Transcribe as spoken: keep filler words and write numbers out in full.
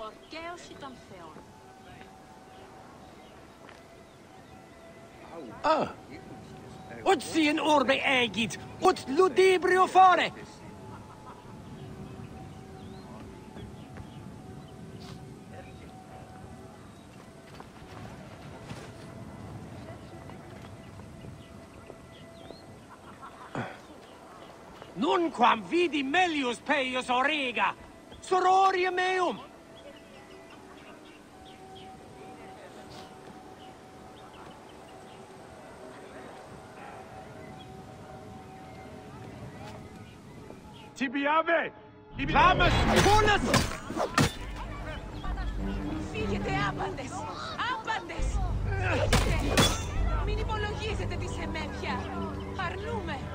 Ορκαίωση των θεών. Ah! Ut sin orbe egit, ut ludibrio fare! Nunquam vidi melius peius orega, sororium meum! Tibiave! Clamus! Pulus! Φύγετε άπαντες! Άπαντες! Φύγετε! Μην υπολογίζετε τη σεμέτια! Αρνούμε!